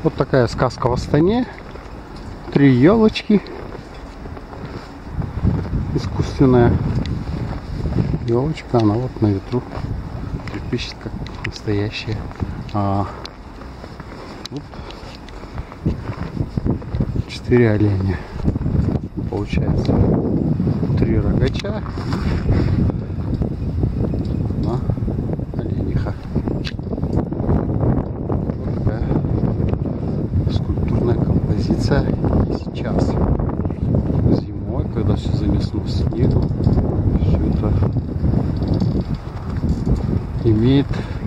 Вот такая сказка в Астане. 3 елочки. Искусственная елочка, она вот на ветру трепещет, как настоящая. Вот 4 оленя. Получается 3 рогача и 1 олениха. Вот такая скульптурная композиция. И сейчас зимой, когда все занесло снегом, все это имеет